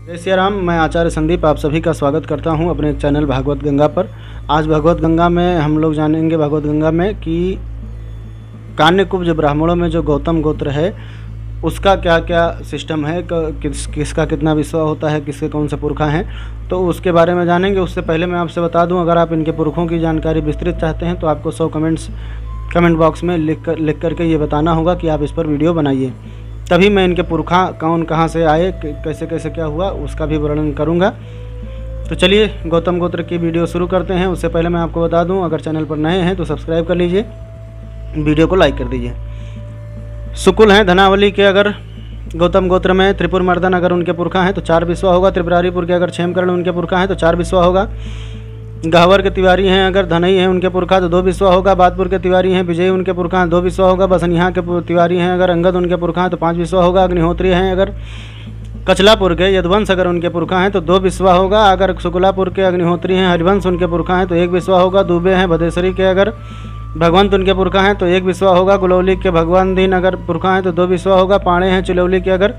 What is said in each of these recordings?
जय सिया राम। मैं आचार्य संदीप आप सभी का स्वागत करता हूं अपने चैनल भागवत गंगा पर। आज भागवत गंगा में हम लोग जानेंगे भागवत गंगा में कि कान्यकुब्ज ब्राह्मणों में जो गौतम गोत्र है उसका क्या क्या सिस्टम है, किसका कितना विश्वास होता है, किसके कौन से पुरखा हैं, तो उसके बारे में जानेंगे। उससे पहले मैं आपसे बता दूं, अगर आप इनके पुरखों की जानकारी विस्तृत चाहते हैं तो आपको 100 कमेंट बॉक्स में लिख करके ये बताना होगा कि आप इस पर वीडियो बनाइए, तभी मैं इनके पुरखा कौन कहाँ से आए, कैसे कैसे क्या हुआ उसका भी वर्णन करूँगा। तो चलिए गौतम गोत्र की वीडियो शुरू करते हैं। उससे पहले मैं आपको बता दूं, अगर चैनल पर नए हैं तो सब्सक्राइब कर लीजिए, वीडियो को लाइक कर दीजिए। सुकुल हैं धनावली के, अगर गौतम गोत्र में त्रिपुर मर्दन अगर उनके पुरखा हैं तो 4 बिस्वा होगा। त्रिपुरारीपुर के अगर क्षेमकर्ण उनके पुरखा हैं तो 4 बिस्वा होगा। गहवर के तिवारी हैं अगर धनई हैं उनके पुरखा तो 2 बिस्वा होगा। बादपुर के तिवारी हैं विजयी उनके पुरखा हैं 2 बिस्वा होगा। बसनिहा के तिवारी हैं अगर अंगद उनके पुरखा हैं तो 5 बिस्वा होगा। अग्निहोत्री हैं अगर कचलापुर के यदुवंश अगर उनके पुरखा हैं तो 2 बिस्वा होगा। अगर शुक्लापुर के अग्निहोत्री हैं हरिवंश उनके पुरखा हैं तो 1 बिस्वा होगा। दुबे हैं भदेसरी के अगर भगवंत उनके पुरखा हैं तो 1 बिस्वा होगा। गुलौली के भगवान दीन अगर पुरखा हैं तो 2 बिस्वा होगा। पाणे हैं चिलौली के अगर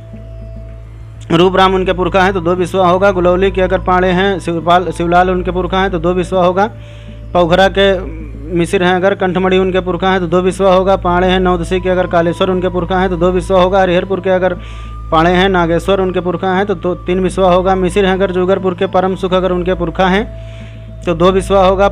रूप राम उनके पुरखा हैं तो 2 बिस्वा होगा। गुलौली के अगर पाणे हैं शिवलाल उनके पुरखा हैं तो 2 बिस्वा होगा। पौखरा के मिसिर हैं अगर कंठमणि उनके पुरखा हैं तो 2 बिस्वा होगा। पाणे हैं नवदसी के अगर कालेश्वर उनके पुरखा हैं तो 2 बिस्वा होगा। हरिहरपुर के अगर पाणे हैं नागेश्वर उनके पुरखा हैं तो 3 बिस्वा होगा। मिसिर हैं अगर जुगरपुर के परम सुख अगर उनके पुरखा हैं तो 2 बिस्वा होगा।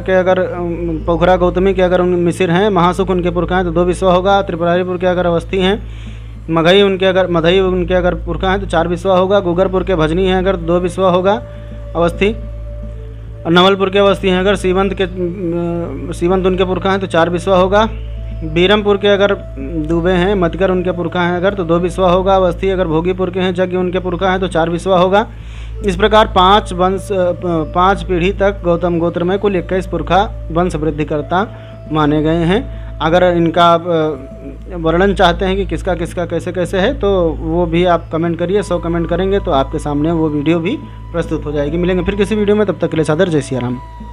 पौखरा गौतमी के अगर मिसिर हैं महासुख उनके पुरखा हैं तो 2 बिस्वा होगा। त्रिपुरारीपुर के अगर अवस्थी हैं मधई उनके अगर पुरखा हैं तो 4 बिस्वा होगा। गुगरपुर के भजनी हैं अगर 2 बिस्वा होगा अवस्थी। नवलपुर के अवस्थी हैं अगर सीवंत उनके पुरखा हैं तो 4 बिस्वा होगा। बीरमपुर के अगर दुबे हैं मतगर उनके पुरखा हैं अगर तो 2 बिस्वा होगा। अवस्थी अगर भोगीपुर के हैं यज्ञ उनके पुरखा हैं तो 4 बिस्वा होगा। इस प्रकार 5 पीढ़ी तक गौतम गोत्र में कुल 21 पुरखा वंश वृद्धि करता माने गए हैं। अगर इनका वर्णन चाहते हैं कि किसका किसका कैसे कैसे है तो वो भी आप कमेंट करिए। 100 कमेंट करेंगे तो आपके सामने वो वीडियो भी प्रस्तुत हो जाएगी। मिलेंगे फिर किसी वीडियो में, तब तक के लिए सादर जय सिया राम।